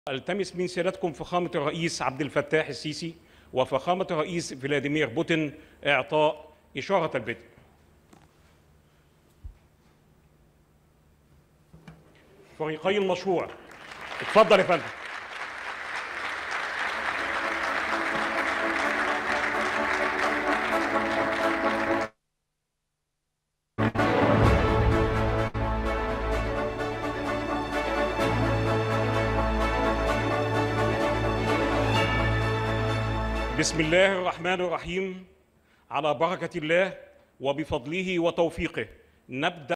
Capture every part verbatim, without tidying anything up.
التمس من سيادتكم فخامة الرئيس عبد الفتاح السيسي وفخامة الرئيس فلاديمير بوتين إعطاء إشارة البدء. فريقي المشروع، اتفضل يا فندم. بسم الله الرحمن الرحيم. على بركة الله وبفضله وتوفيقه نبدأ.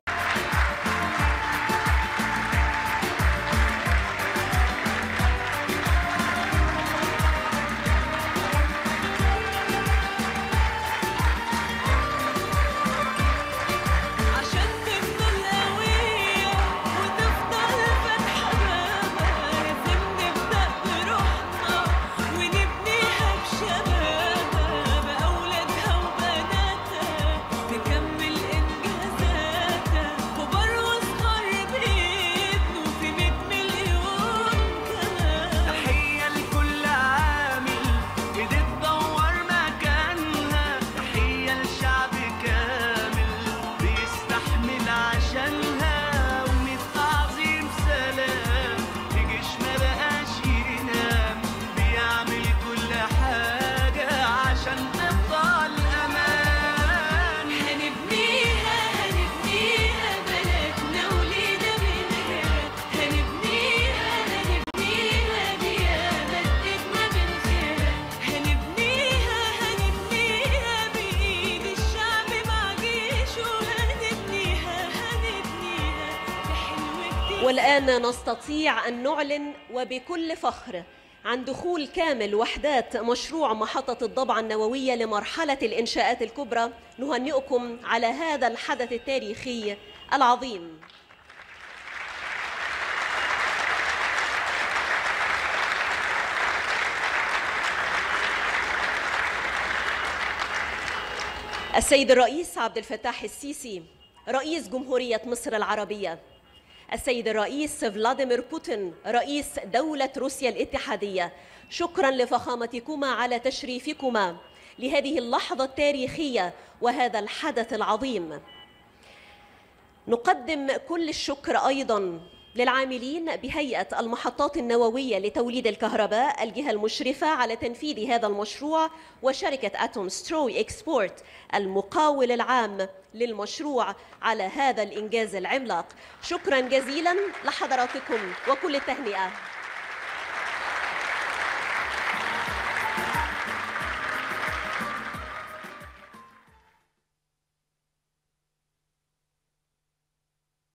والآن نستطيع أن نعلن وبكل فخر عن دخول كامل وحدات مشروع محطة الضبعة النووية لمرحلة الإنشاءات الكبرى. نهنئكم على هذا الحدث التاريخي العظيم. السيد الرئيس عبد الفتاح السيسي رئيس جمهورية مصر العربية، السيد الرئيس فلاديمير بوتين رئيس دولة روسيا الاتحادية، شكرا لفخامتكما على تشريفكما لهذه اللحظة التاريخية وهذا الحدث العظيم. نقدم كل الشكر أيضا للعاملين بهيئة المحطات النووية لتوليد الكهرباء، الجهة المشرفة على تنفيذ هذا المشروع، وشركة أتوم ستروي إكسبورت المقاول العام للمشروع على هذا الإنجاز العملاق. شكرا جزيلا لحضراتكم وكل التهنئة.